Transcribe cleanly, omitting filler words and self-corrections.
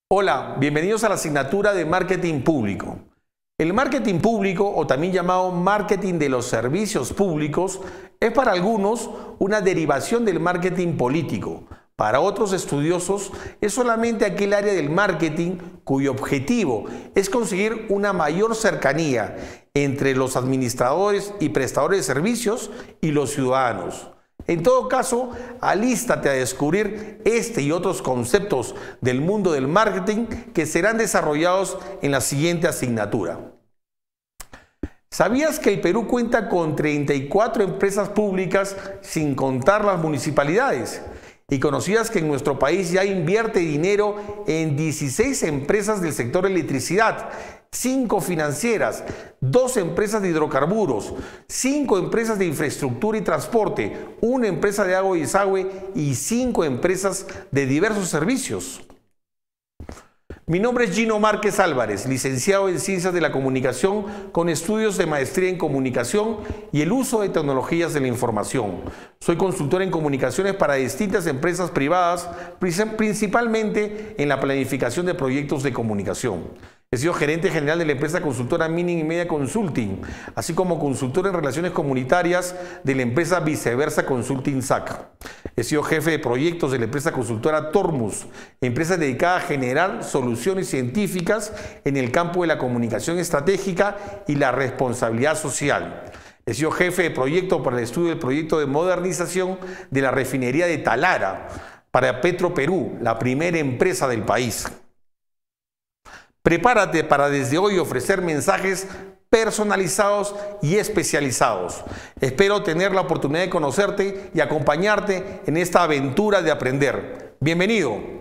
Hola, bienvenidos a la asignatura de Marketing Público. El marketing público, o también llamado marketing de los servicios públicos, es para algunos una derivación del marketing político. Para otros estudiosos es solamente aquel área del marketing cuyo objetivo es conseguir una mayor cercanía entre los administradores y prestadores de servicios y los ciudadanos. En todo caso, alístate a descubrir este y otros conceptos del mundo del marketing que serán desarrollados en la siguiente asignatura. ¿Sabías que el Perú cuenta con 34 empresas públicas sin contar las municipalidades? ¿Y conocías que en nuestro país ya invierte dinero en 16 empresas del sector electricidad, 5 financieras, 2 empresas de hidrocarburos, 5 empresas de infraestructura y transporte, 1 empresa de agua y desagüe y 5 empresas de diversos servicios? Mi nombre es Gino Márquez Álvarez, licenciado en Ciencias de la Comunicación con estudios de maestría en Comunicación y el uso de tecnologías de la información. Soy consultor en comunicaciones para distintas empresas privadas, principalmente en la planificación de proyectos de comunicación. He sido gerente general de la empresa consultora Mining y Media Consulting, así como consultor en relaciones comunitarias de la empresa Viceversa Consulting SAC. He sido jefe de proyectos de la empresa consultora Tormus, empresa dedicada a generar soluciones científicas en el campo de la comunicación estratégica y la responsabilidad social. He sido jefe de proyecto para el estudio del proyecto de modernización de la refinería de Talara para Petroperú, la primera empresa del país. Prepárate para desde hoy ofrecer mensajes personalizados y especializados. Espero tener la oportunidad de conocerte y acompañarte en esta aventura de aprender. Bienvenido.